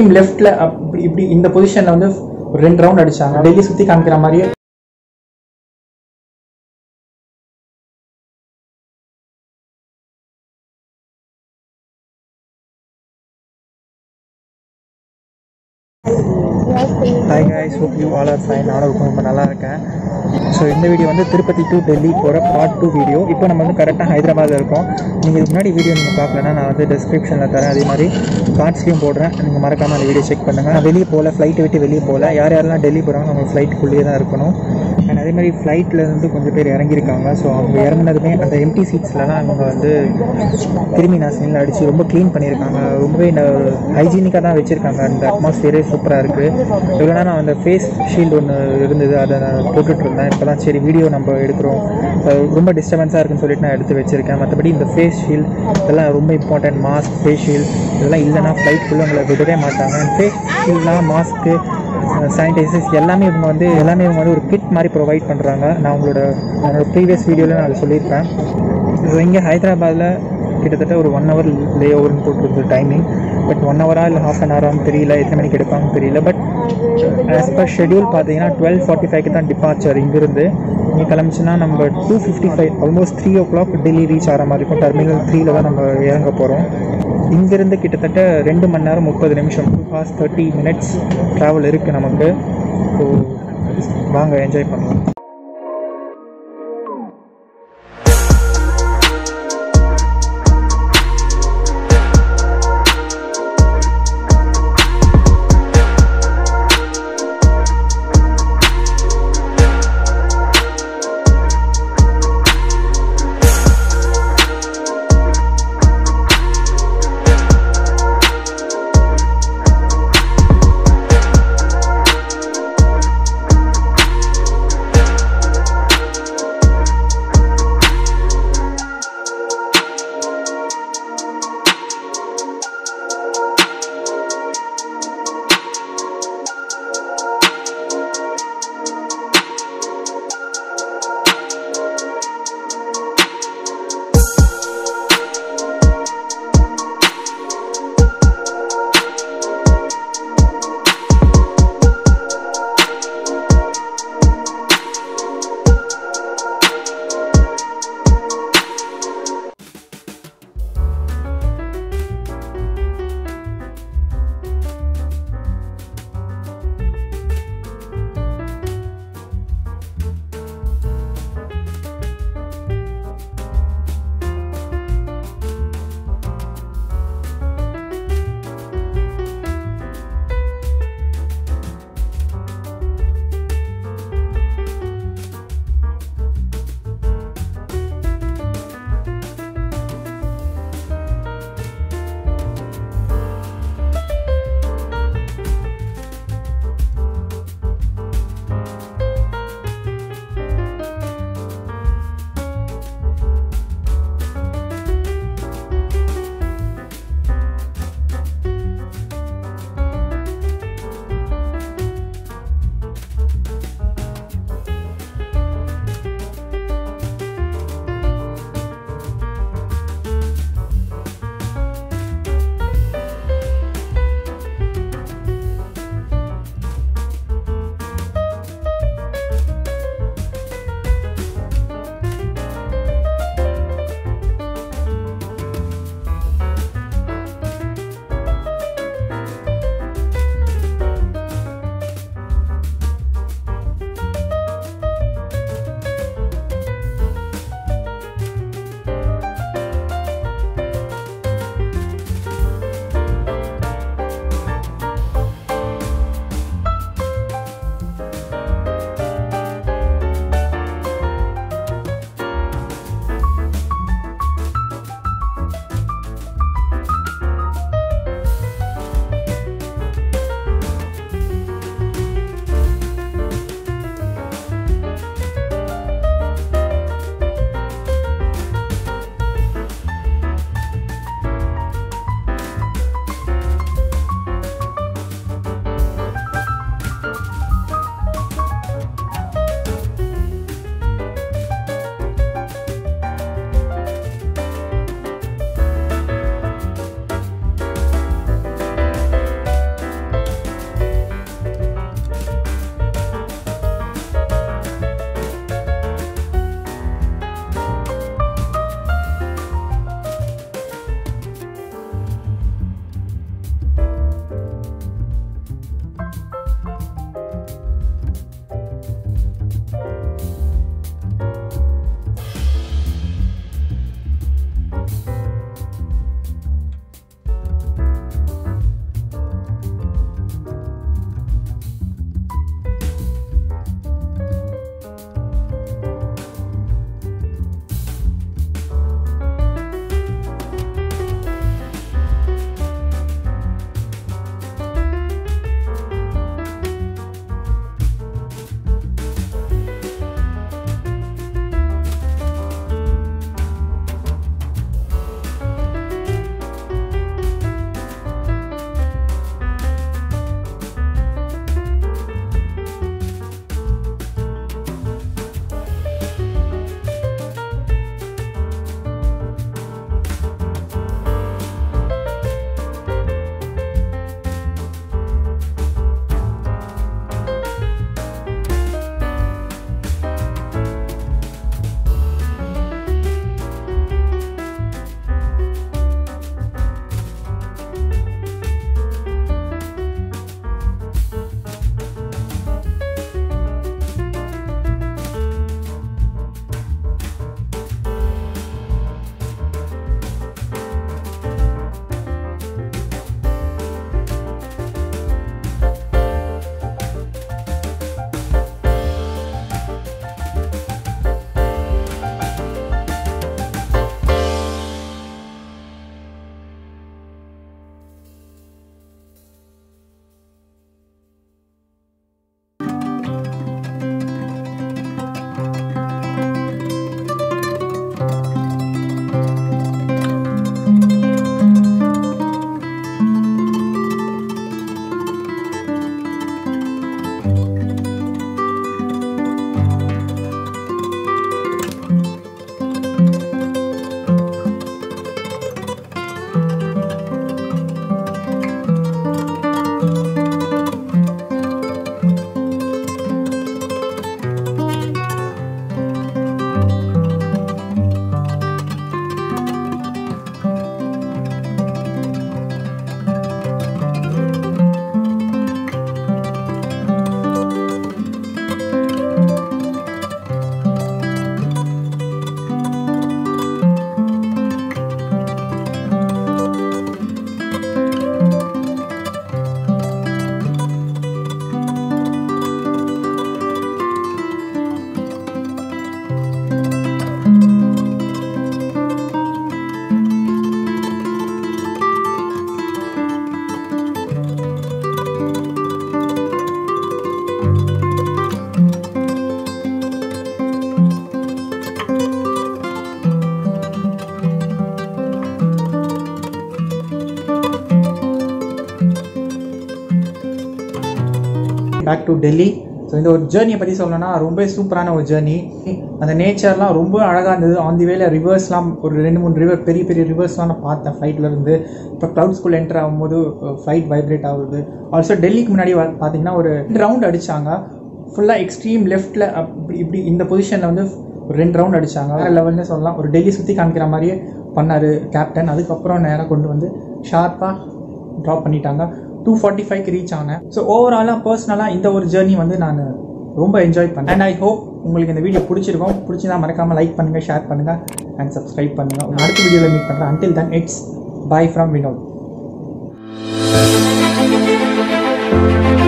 Extreme லெஃப்ட்ல இப்படி இந்த பொசிஷன்ல வந்து 2 ரவுண்ட் அடிச்சாங்க. டெல்லி சுத்தி காமிக்கிற மாதிரியே. Hi guys, hope you all are fine. நானும் ரொம்ப நல்லா இருக்கேன். ஸோ இந்த வீடியோ வந்து திருப்பதி டு டெல்லி போகிற பார்ட் 2 வீடியோ. இப்போ நம்ம வந்து கரெக்டாக ஹைதராபாத்தில் இருக்கோம். நீங்கள் இதுக்கு முன்னாடி வீடியோ நீங்கள் பார்க்கலன்னா நான் வந்து டிஸ்கிரிப்ஷனில் தரேன், அதே மாதிரி கார்ட்ஸ்லையும் போடுறேன். நீங்கள் மறக்காமல் அந்த வீடியோ செக் பண்ணுங்கள். நான் வெளியே போகல, ஃப்ளைட்டை விட்டு வெளியே போகல. யாரெல்லாம் டெல்லி போகிறாங்க அவங்க ஃப்ளைட்டுக்குள்ளேயே தான் இருக்கணும். அண்ட் அதே மாதிரி ஃப்ளைட்லேருந்து கொஞ்சம் பேர் இறங்கியிருக்காங்க. ஸோ அவங்க இறங்கினதுமே அந்த எம்டி சீட்ஸ்லலாம் அவங்க வந்து கிருமி நாசினியில் அடித்து ரொம்ப க்ளீன் பண்ணியிருக்காங்க. ரொம்பவே ஹைஜீனிக்காக தான் வச்சுருக்காங்க. அந்த அட்மாஸ்ஃபியரே சூப்பராக இருக்குது. எவ்வளோ நேரம் அந்த ஃபேஸ் ஷீல்டு ஒன்று இருந்தது, அதை நான் போட்டுட்டு இருந்தேன். இப்போ தான் சரி வீடியோ நம்ம எடுக்கிறோம், ரொம்ப டிஸ்டர்பன்ஸாக இருக்குன்னு சொல்லிட்டு நான் எடுத்து வச்சுருக்கேன். மற்றபடி இந்த ஃபேஸ் ஷீல்டு இதெல்லாம் ரொம்ப இம்பார்ட்டன்ட். மாஸ்க், ஃபேஸ் ஷீல்டு இதெல்லாம் இல்லைன்னா ஃப்ளைட்குள்ளே உங்களை விடவே மாட்டாங்க. அண்ட் ஃபேஸ் ஷீல்ட்லாம், மாஸ்க்கு, சானிடைசர்ஸ் எல்லாமே இவங்க வந்து ஒரு கிட் மாதிரி ப்ரொவைட் பண்ணுறாங்க. நான் என்னோட ப்ரீவியஸ் வீடியோவில் நான் அதை சொல்லியிருப்பேன். ஸோ இங்கே ஹைதராபாத்தில் கிட்டத்தட்ட ஒரு 1 hour லே ஓவர்னு போட்டுருது டைமிங். பட் 1 hour இல்லை ½ an hour தெரியல, எத்தனை மணிக்கு எடுப்பாங்கன்னு தெரியல. பட் ஆஸ் பர் ஷெடியூல் பார்த்தீங்கன்னா 12:45 தான் டிபார்ச்சர். இங்கேருந்து இங்கே கிளம்பிச்சுன்னா நம்ம 2:55 ஆல்மோஸ்ட் 3 o'clock டெல்லி ரீச் ஆகிற மாதிரி இருக்கும். டெர்மினல் 3ல் தான் நம்ம இறங்க போகிறோம். இங்கேருந்து கிட்டத்தட்ட 2 மணி நேரம் 30 நிமிஷம், 2 hours 30 minutes ட்ராவல் இருக்குது நமக்கு. ஸோ வாங்க என்ஜாய் பண்ணலாம். Back to Delhi. ஸோ இந்த ஒரு ஜேர்னியை பற்றி சொல்லணும்னா ரொம்ப சூப்பரான ஒரு ஜேர்னி. அந்த நேச்சர்லாம் ரொம்ப அழகாக இருந்தது. ஆன் தி வேல ரிவர்ஸ்லாம் ஒரு 2-3 ரிவர், பெரிய பெரிய ரிவர்ஸ்லாம் நான் பார்த்தேன் ஃப்ளைட்லேருந்து. இப்போ க்ளவுட்ஸ்குள்ளே என்டர் ஆகும்போது ஃப்ளைட் வைப்ரேட் ஆகுது. ஆல்சோ டெல்லிக்கு முன்னாடி பார்த்தீங்கன்னா ஒரு 2 ரவுண்ட் அடித்தாங்க. ஃபுல்லாக எக்ஸ்ட்ரீம் லெஃப்ட்டில் இப்படி இந்த பொசிஷனில் வந்து ஒரு 2 ரவுண்ட் அடித்தாங்க. வேறு லெவல்னு சொல்லலாம். ஒரு டெல்லி சுற்றி காமிக்கிற மாதிரியே பண்ணார் கேப்டன். அதுக்கப்புறம் நேராக கொண்டு வந்து ஷார்ப்பாக ட்ராப் பண்ணிட்டாங்க. 2:45க்கு ரீச் ஆனேன். ஸோ ஓவராலாக பர்சனலாக இந்த ஒரு ஜேர்னி வந்து நான் ரொம்ப என்ஜாய் பண்ணேன். அண்ட் ஐ ஹோப் உங்களுக்கு இந்த வீடியோ பிடிச்சிருக்கும். பிடிச்சிருந்தா மறக்காமல் லைக் பண்ணுங்கள், ஷேர் பண்ணுங்கள் அண்ட் சப்ஸ்கிரைப் பண்ணுங்கள். அடுத்த வீடியோவில் மீட் பண்ணுறேன். Until then, it's bye from Vinod.